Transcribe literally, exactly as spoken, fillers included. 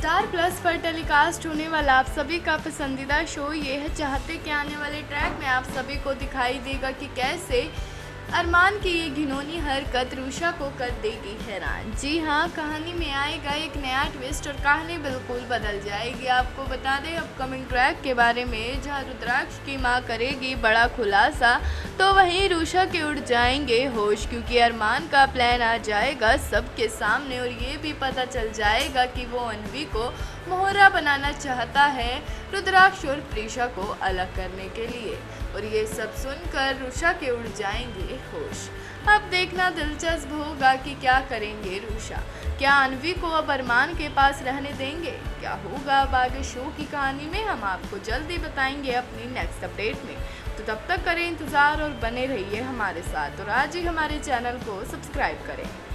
Star plus पर telecast होने वाला आप सभी का पसंदीदा शो ये है चाहते कि आने वाले ट्रैक में आप सभी को दिखाई देगा कि कैसे अरमान की ये घिनौनी हरकत रुषा को कर देगी हैरान। जी हाँ, कहानी में आएगा एक नया ट्विस्ट और कहानी बिल्कुल बदल जाएगी। आपको बता दें अपकमिंग ट्रैक के बारे में, जहाँ रुद्राक्ष की मां करेगी बड़ा खुलासा तो वहीं रुषा के उड़ जाएंगे होश, क्योंकि अरमान का प्लान आ जाएगा सबके सामने और ये भी पता चल जाएगा कि वो अन्वी को मोहरा बनाना चाहता है रुद्राक्ष और प्रीशा को अलग करने के लिए। और ये सब सुनकर रुषा के उड़ जाएंगे होश। अब देखना दिलचस्प होगा कि क्या करेंगे रुषा। क्या अन्वी को अब अरमान के पास रहने देंगे? क्या होगा अब आगे शो की कहानी में, हम आपको जल्दी बताएंगे अपनी नेक्स्ट अपडेट में। तो तब तक करें इंतज़ार और बने रहिए हमारे साथ और आज ही हमारे चैनल को सब्सक्राइब करें।